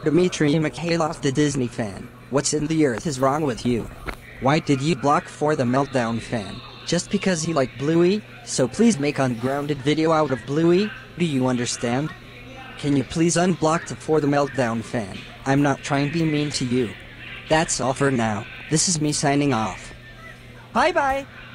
Dimitriy Mykhaylov, the Disney fan, what's in the earth is wrong with you? Why did you block for the Meltdown fan? Just because you like Bluey? So please make ungrounded video out of Bluey? Do you understand? Can you please unblock for the Meltdown fan? I'm not trying to be mean to you. That's all for now. This is me signing off. Bye bye!